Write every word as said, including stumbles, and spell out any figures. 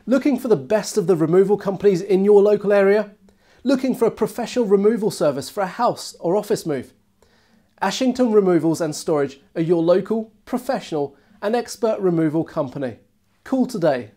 Looking for the best of the removal companies in your local area? Looking for a professional removal service for a house or office move? Ashington Removals and Storage are your local, professional and expert removal company. Call today.